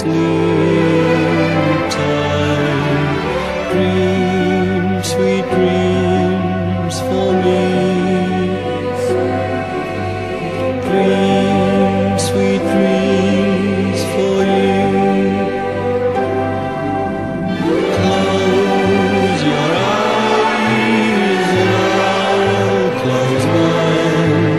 time. Dream sweet dreams for me. Dream sweet dreams for you. Close your eyes and I'll close mine.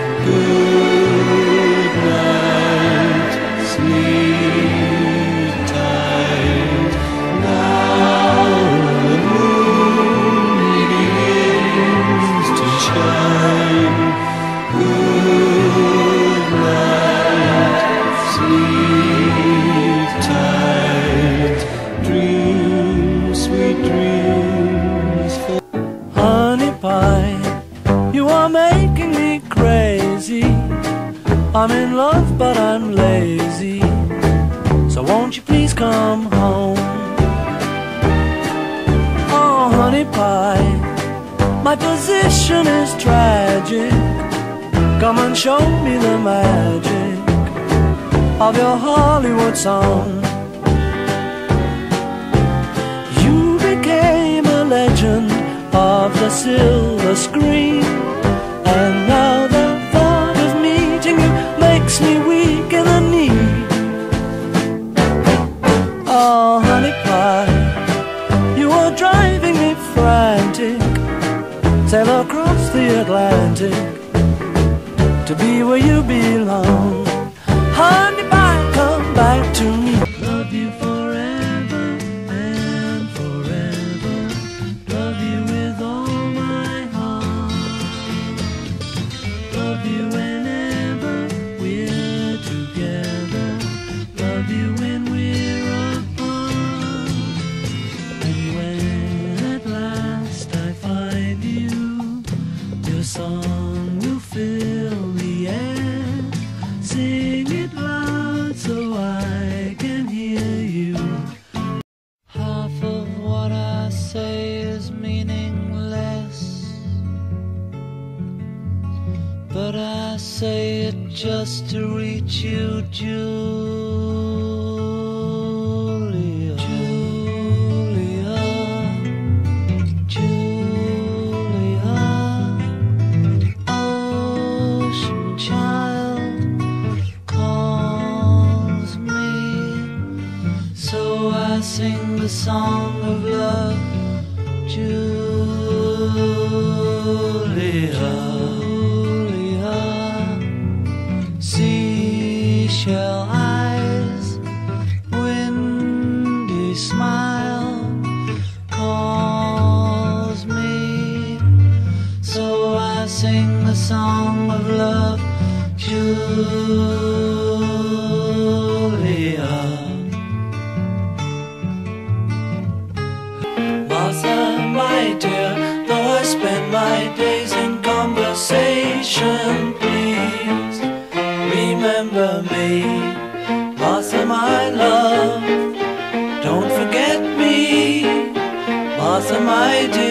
Good night, sleep tight. Now the moon begins to shine. Good night, sleep tight. Dream sweet dreams for Honey pie, you are making me crazy. I'm in love but I'm lazy, so won't you please come home? Oh honey pie, my position is tragic. Come and show me the magic of your Hollywood song. You became a legend of the silver screen, and now the thought of meeting you makes me weak in the knee. Oh honey pie, you are driving me frantic. Sail across the Atlantic to be where you belong. Honey pie, come back to me. Love you forever and forever. Love you with all my heart. Love you whenever we're together. Love you when we're apart. And when at last I find you, your song will fill the air. Sing it loud so I can hear you. Half of what I say is meaningless, but I say it just to reach you, Julia. Julia, Julia, ocean child calls me, so I sing the song of love, Julia. Julia, seashell eyes, windy smile calls me, so I sing the song of love, Julia. Martha, my dear, though I spend my days in conversation, please remember me. Martha, my love, don't forget me. Martha, my dear.